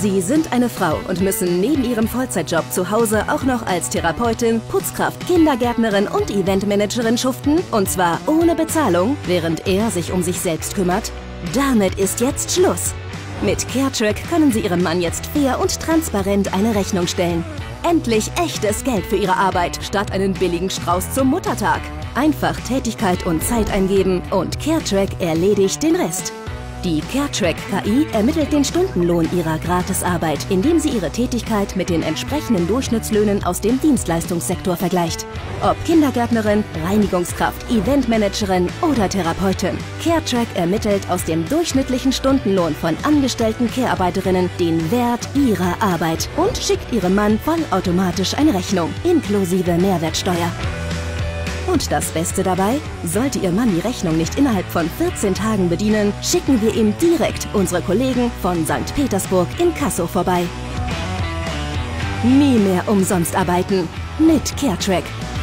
Sie sind eine Frau und müssen neben Ihrem Vollzeitjob zu Hause auch noch als Therapeutin, Putzkraft, Kindergärtnerin und Eventmanagerin schuften, und zwar ohne Bezahlung, während er sich um sich selbst kümmert? Damit ist jetzt Schluss. Mit CareTrack können Sie Ihrem Mann jetzt fair und transparent eine Rechnung stellen. Endlich echtes Geld für Ihre Arbeit, statt einen billigen Strauß zum Muttertag. Einfach Tätigkeit und Zeit eingeben und CareTrack erledigt den Rest. Die CareTrack KI ermittelt den Stundenlohn Ihrer Gratisarbeit, indem sie Ihre Tätigkeit mit den entsprechenden Durchschnittslöhnen aus dem Dienstleistungssektor vergleicht. Ob Kindergärtnerin, Reinigungskraft, Eventmanagerin oder Therapeutin. CareTrack ermittelt aus dem durchschnittlichen Stundenlohn von angestellten Care-Arbeiterinnen den Wert ihrer Arbeit und schickt Ihrem Mann vollautomatisch eine Rechnung, inklusive Mehrwertsteuer. Und das Beste dabei, sollte Ihr Mann die Rechnung nicht innerhalb von 14 Tagen bedienen, schicken wir ihm direkt unsere Kollegen von St. Petersburg Inkasso vorbei. Nie mehr umsonst arbeiten mit CareTrack.